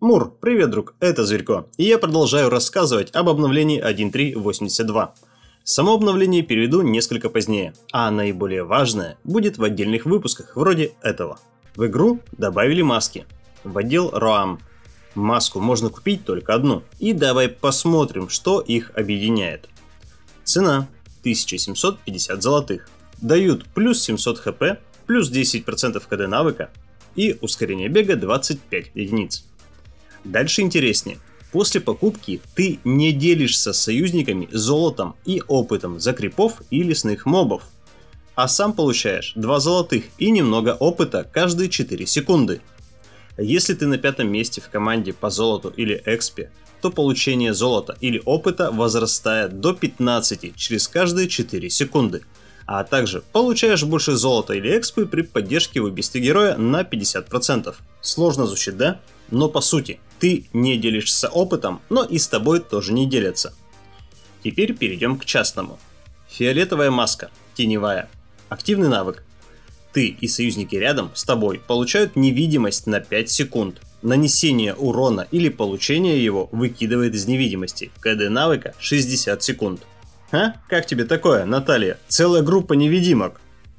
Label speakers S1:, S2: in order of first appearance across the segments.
S1: Мур, привет, друг, это Зверько, и я продолжаю рассказывать об обновлении 1.3.82. Само обновление переведу несколько позднее, а наиболее важное будет в отдельных выпусках, вроде этого. В игру добавили маски. В отдел ROAM. Маску можно купить только одну, и давай посмотрим, что их объединяет. Цена 1750 золотых. Дают плюс 700 хп, плюс 10% КД навыка и ускорение бега 25 единиц. Дальше интереснее. После покупки ты не делишься с союзниками золотом и опытом за крипов и лесных мобов, а сам получаешь 2 золотых и немного опыта каждые 4 секунды. Если ты на 5-м месте в команде по золоту или экспе, то получение золота или опыта возрастает до 15 через каждые 4 секунды, а также получаешь больше золота или экспы при поддержке в убийстве героя на 50%. Сложно звучит, да? Но по сути, ты не делишься опытом, но и с тобой тоже не делятся. Теперь перейдем к частному. Фиолетовая маска, теневая. Активный навык. Ты и союзники рядом с тобой получают невидимость на 5 секунд. Нанесение урона или получение его выкидывает из невидимости. КД навыка 60 секунд. А? Как тебе такое, Наталья? Целая группа невидимок.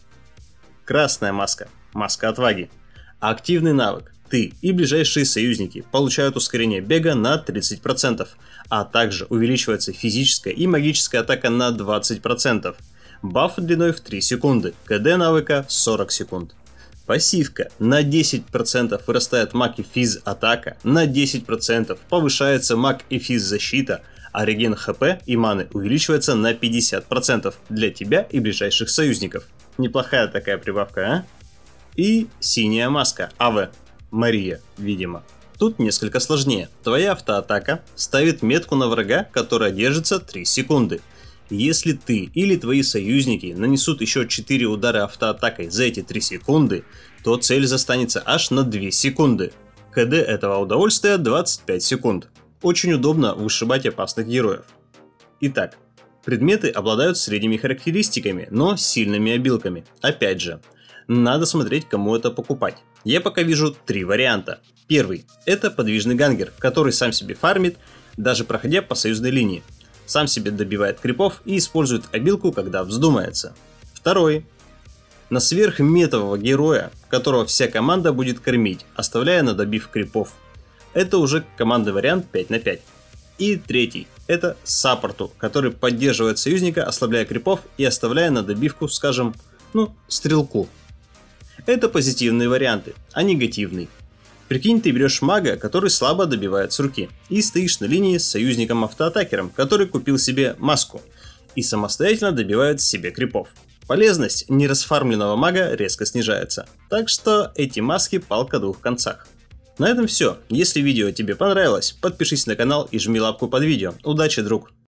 S1: Красная маска. Маска отваги. Активный навык. Ты и ближайшие союзники получают ускорение бега на 30%, а также увеличивается физическая и магическая атака на 20%. Баф длиной в 3 секунды, КД навыка 40 секунд. Пассивка. На 10% вырастает маг и физ атака, на 10% повышается маг и физ защита, а реген хп и маны увеличивается на 50% для тебя и ближайших союзников. Неплохая такая прибавка, а? И синяя маска, АВ. Мария, видимо. Тут несколько сложнее. Твоя автоатака ставит метку на врага, которая держится 3 секунды. Если ты или твои союзники нанесут еще 4 удара автоатакой за эти 3 секунды, то цель застанется аж на 2 секунды. КД этого удовольствия 25 секунд. Очень удобно вышибать опасных героев. Итак, предметы обладают средними характеристиками, но сильными обилками. Опять же, надо смотреть, кому это покупать. Я пока вижу 3 варианта. Первый – это подвижный гангер, который сам себе фармит, даже проходя по союзной линии. Сам себе добивает крипов и использует обилку, когда вздумается. Второй – на сверхметового героя, которого вся команда будет кормить, оставляя на добив крипов. Это уже командный вариант 5 на 5. И третий – это саппорту, который поддерживает союзника, ослабляя крипов и оставляя на добивку, скажем, стрелку. Это позитивные варианты, а негативный. Прикинь, ты берешь мага, который слабо добивает с руки, и стоишь на линии с союзником-автоатакером, который купил себе маску и самостоятельно добивает себе крипов. Полезность нерасфармленного мага резко снижается, так что эти маски палка о двух концах. На этом все. Если видео тебе понравилось, подпишись на канал и жми лапку под видео. Удачи, друг!